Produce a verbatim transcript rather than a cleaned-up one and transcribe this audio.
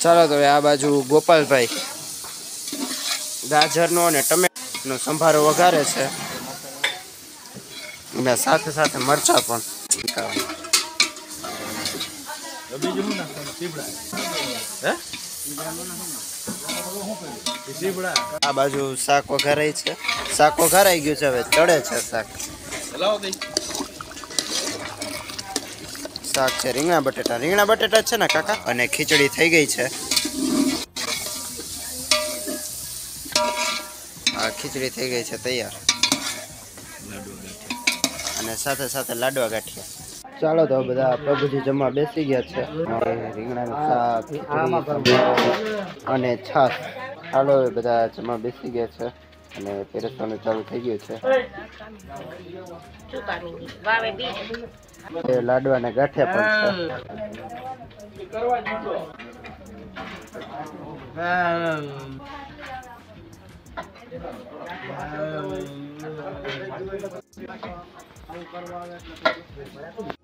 ચાલો તો આ બાજુ ગોપાલભાઈ ગાજરનો અને ટમેટાનો સંભારો વઘારે છે અને સાથે સાથે મરચા પણ આ બાજુ શાક વઘારાય છે શાક વઘારાઈ ગયું છે હવે ચડે છે શાક શાક છે રીંગણા બટેટા રીંગણા બટેટા છે ને કાકા અને ખીચડી થઈ ગઈ છે આ ખીચડી થઈ ગઈ છે તૈયાર અને સાથે સાથે લાડવા ગાંઠિયા ચાલો તો બધા પ્રભુજી જમવા બેસી ગયા છે રીંગણાનું શાક ખીચડી અને છાશ ચાલો બધા જમવા બેસી ગયા છે અને પીરસવાનું ચાલુ થઈ ગયું છે લાડવા અને ગાંઠિયા પણ છે